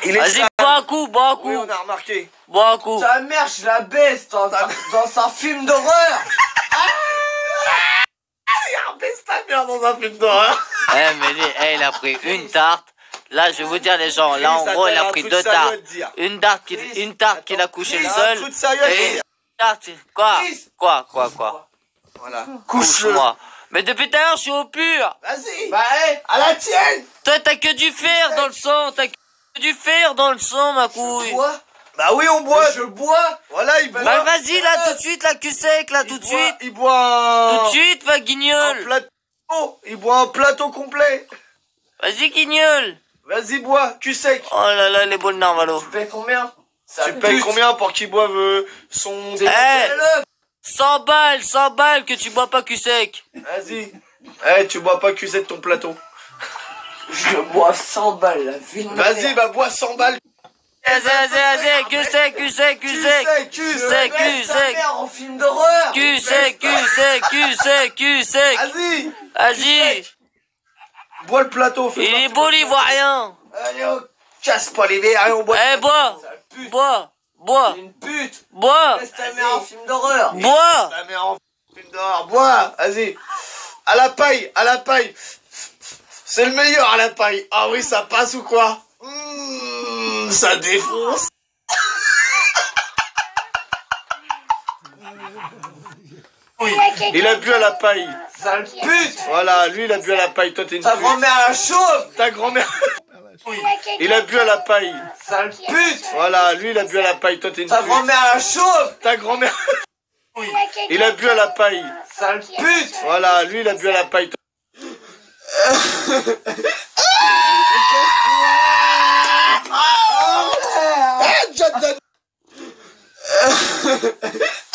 Vas-y, bois un coup, bois un coup. Oui, on a remarqué. Bois un coup. Ta mère, je la baisse dans un film d'horreur. Il baisse ta mère dans un film d'horreur. Eh, mais il a pris une tarte. Là, je vais vous dire les gens, là en gros, il a pris deux tartes. Une tarte qu'il a couché le seul. Et une tarte, quoi? Voilà. Couche-moi. Mais depuis tout à l'heure, je suis au pur. Vas-y. Bah, hey, À la tienne. Toi, t'as que du fer dans le sang. T'as que du fer dans le sang, ma couille. bois. Bah oui, on boit. Je bois. Voilà, il boit. Bah vas-y, là, tout de suite, là, cul sec, là, tout de suite. Il boit Tout de suite, va, un guignol. plateau. Il boit un plateau complet. Vas-y, guignol. Vas-y, bois, cul sec. Oh là là, les beaux le Narvalo. Tu payes combien? Tu payes combien pour qu'il boive son... Eh, 100 balles que tu bois pas cul sec. Vas-y. Eh, tu bois pas cul sec de ton plateau. Je bois 100 balles, la vie de ma Vas-y, mère. bah bois 100 balles. Vas-y, cul sec. Cul sec. Je baisse ta mère en film d'horreur. Cul sec. Vas-y. Vas-y. Bois le plateau. Il est beau l'ivoirien. Allez, on casse pas les verres et on boit. Eh, bois. Sale pute. Bois. T'es une pute. Bois. Baisse ta mère en film d'horreur. Bois. Ta mère en film d'or. Bois. Vas-y. À la paille. C'est le meilleur à la paille. Ah oui, ça passe ou quoi? Ça défonce. Oui, il a bu à la paille. Sale pute. Voilà, lui il a bu à la paille. Toi t'es une Ta pute. grand-mère la chauve. Ta grand-mère. Oui, il a bu à la paille. Sale pute. Voilà, lui il a bu à la paille. Toi t'es une Ta pute. grand-mère la chauve. Ta grand-mère. Oui, il a bu à la paille. Sale pute. Voilà, lui il a bu à la paille. Ah, John Donne.